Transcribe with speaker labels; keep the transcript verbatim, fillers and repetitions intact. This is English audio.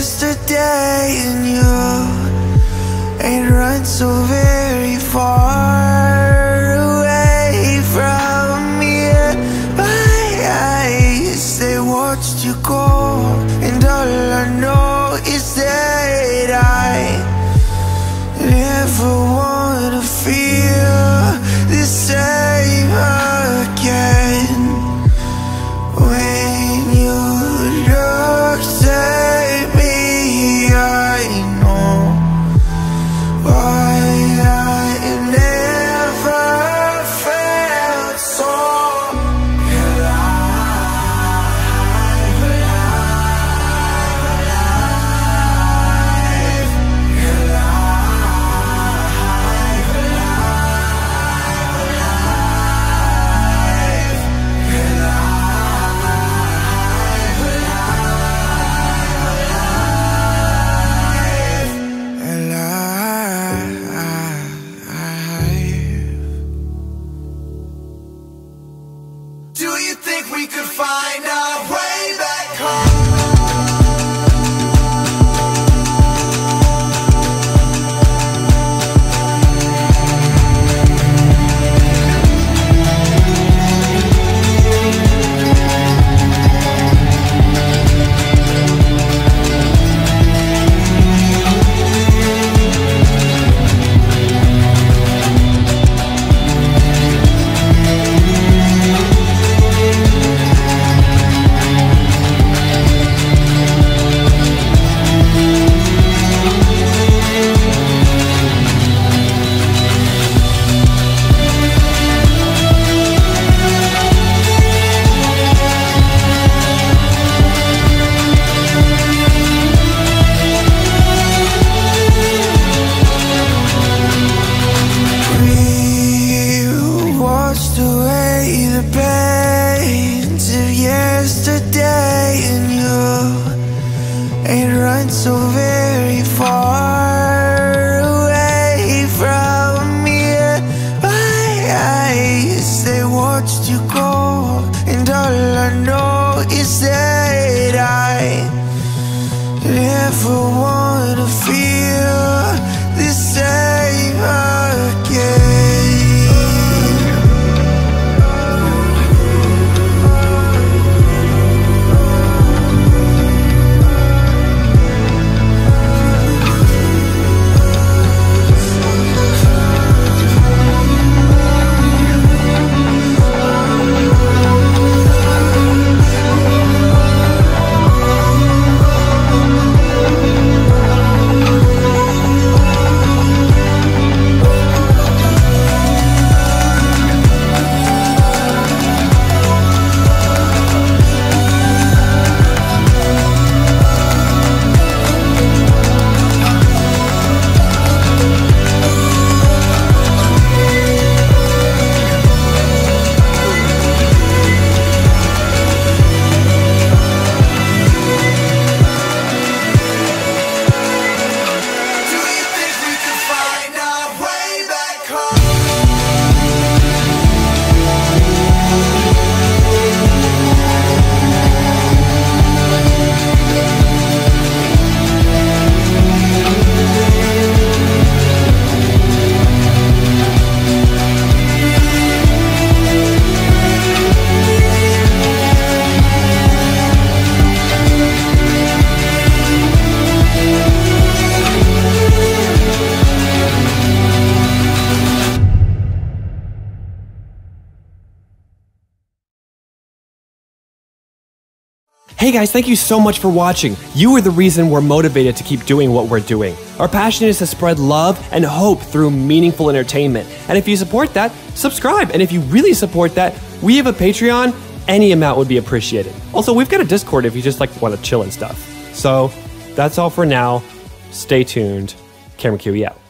Speaker 1: yesterday, and you ain't run so very far away from me. My eyes, they watched you go, and all I know is that I never wanna feel the same again. When you looked at me, I know why I never felt so alive, alive, alive, do you think we could find our way back home? Yesterday, and you ain't run so very far away from me. My eyes, they watched you go, and all I know is that I never wanna feel the same again.
Speaker 2: Hey guys, thank you so much for watching. You are the reason we're motivated to keep doing what we're doing. Our passion is to spread love and hope through meaningful entertainment. And if you support that, subscribe. And if you really support that, we have a Patreon. Any amount would be appreciated. Also, we've got a Discord if you just like want to chill and stuff. So that's all for now. Stay tuned. Cameron Q E out.